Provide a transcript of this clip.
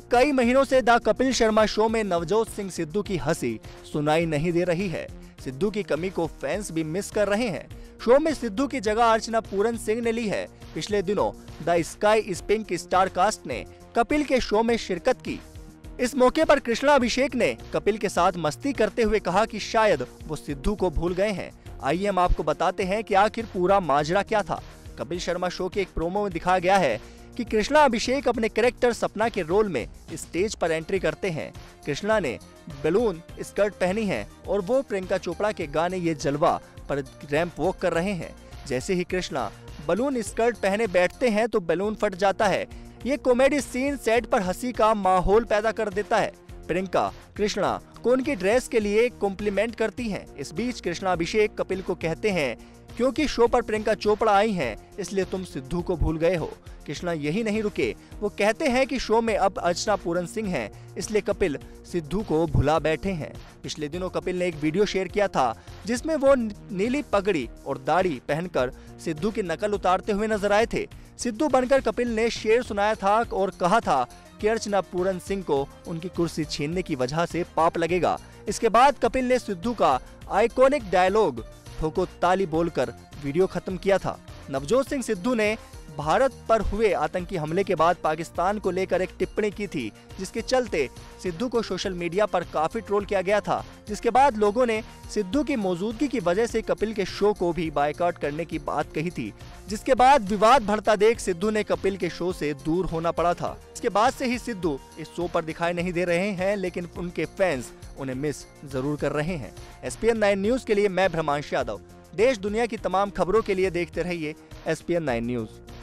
कई महीनों से द कपिल शर्मा शो में नवजोत सिंह सिद्धू की हंसी सुनाई नहीं दे रही है। सिद्धू की कमी को फैंस भी मिस कर रहे हैं। शो में सिद्धू की जगह अर्चना पूरन सिंह ने ली है। पिछले दिनों the sky is pink star cast ने कपिल के शो में शिरकत की। इस मौके पर कृष्णा अभिषेक ने कपिल के साथ मस्ती करते हुए कहा कि शायद वो सिद्धू को भूल गए हैं। आइए हम आपको बताते हैं कि आखिर पूरा माजरा क्या था। कपिल शर्मा शो के एक प्रोमो में दिखाया गया है कि कृष्णा अभिषेक अपने कैरेक्टर सपना के रोल में स्टेज पर एंट्री करते हैं। कृष्णा ने बैलून स्कर्ट पहनी है और वो प्रियंका चोपड़ा के गाने ये जलवा पर रैंप वॉक कर रहे हैं। जैसे ही कृष्णा बैलून स्कर्ट पहने बैठते हैं तो बैलून फट जाता है। ये कॉमेडी सीन सेट पर हंसी का माहौल पैदा कर देता है। प्रियंका कृष्णा को उनकी ड्रेस के लिए कॉम्प्लीमेंट करती हैं। इस बीच कृष्णा अभिषेक कपिल को कहते हैं क्योंकि शो पर प्रियंका चोपड़ा आई हैं इसलिए तुम सिद्धू को भूल गए हो। कृष्णा यही नहीं रुके, वो कहते हैं कि शो में अब अर्चना पूरन सिंह हैं इसलिए कपिल सिद्धू को भुला बैठे हैं। पिछले दिनों कपिल ने एक वीडियो शेयर किया था जिसमें वो नीली पगड़ी और दाढ़ी पहनकर सिद्धू की नकल उतारते हुए नजर आए थे। सिद्धू बनकर कपिल ने शेर सुनाया था और कहा था कि अर्चना पूरन सिंह को उनकी कुर्सी छीनने की वजह से पाप लगेगा। इसके बाद कपिल ने सिद्धू का आइकॉनिक डायलॉग ठोको ताली बोलकर वीडियो खत्म किया था। नवजोत सिंह सिद्धू ने भारत पर हुए आतंकी हमले के बाद पाकिस्तान को लेकर एक टिप्पणी की थी जिसके चलते सिद्धू को सोशल मीडिया पर काफी ट्रोल किया गया था। जिसके बाद लोगों ने सिद्धू की मौजूदगी की वजह से कपिल के शो को भी बायकॉट करने की बात कही थी, जिसके बाद विवाद बढ़ता देख सिद्धू ने कपिल के शो से दूर होना पड़ा था। इसके बाद से ही सिद्धू इस शो पर दिखाई नहीं दे रहे हैं, लेकिन उनके फैंस उन्हें मिस जरूर कर रहे हैं। SPN 9 न्यूज के लिए मैं भ्रमांश यादव। देश दुनिया की तमाम खबरों के लिए देखते रहिए SPN 9 न्यूज।